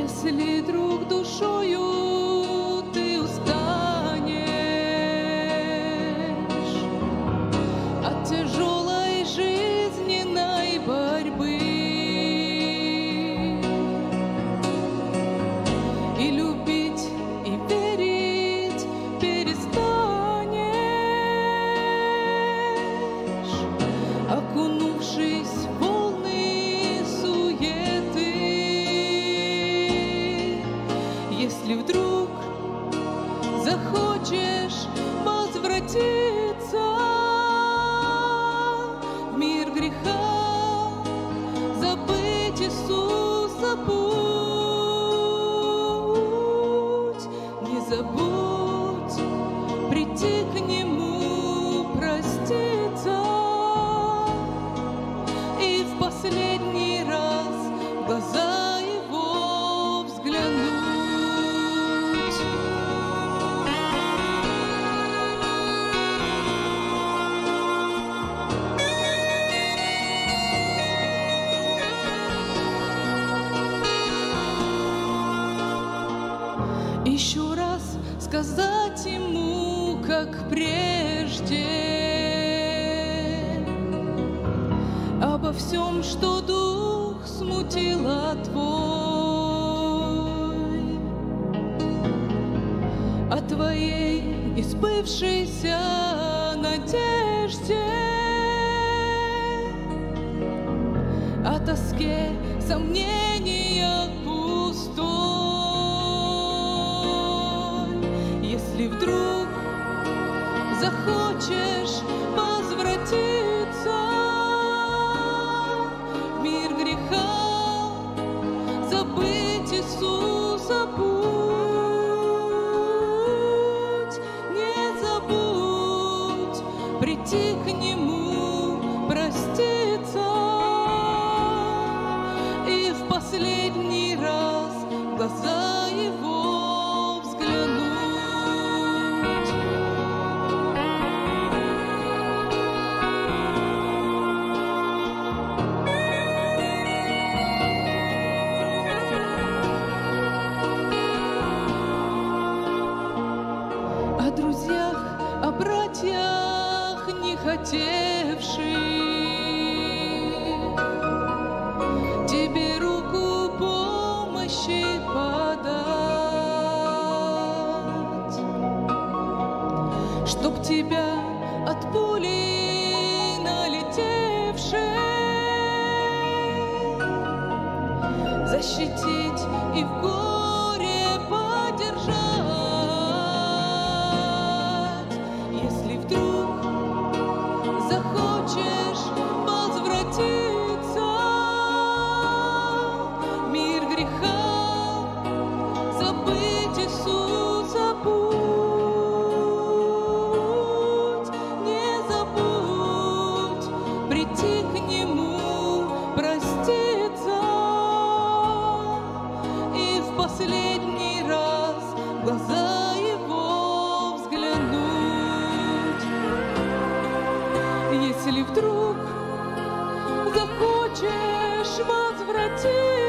Если друг душою ты устанешь от тяжелой жизненной борьбы и любить, и верить перестанешь, окунувшись в волны суеты. Если вдруг захочешь возвратиться в мир греха, забыть Иисуса путь, не забудь прийти к Нему, проститься и в последний раз в глаза Его взглянуть. Еще раз сказать Ему, как прежде, обо всем, что дух смутила твой, о твоей избывшейся надежде, о тоске, сомнениях пустой. Если вдруг захочешь возвратиться в мир греха, забыть Иисуса путь, не забудь прийти к Нему, проститься и в последний раз в глаза Его взглянуть. О друзьях, о братьях, не хотевших тебе руку помощи подать, чтоб тебя от пули налетевшей защитить и в горе поддержать. Если вдруг захочешь возвратиться в мир греха, забыть Иисуса путь, не забудь прийти к Нему, проститься и в последний раз в глаза Его взглянуть. Если вдруг захочешь возвратиться